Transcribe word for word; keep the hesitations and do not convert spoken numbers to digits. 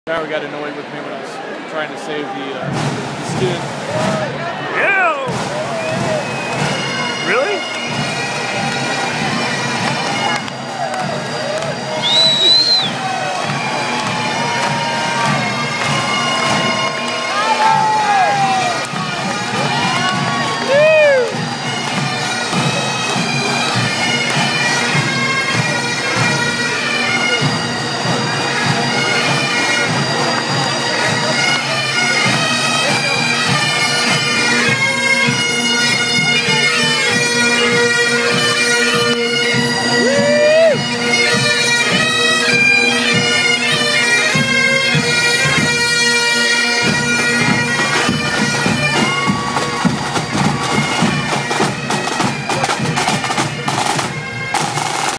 Driver got annoyed with me when I was trying to save the uh, skid. Yeah!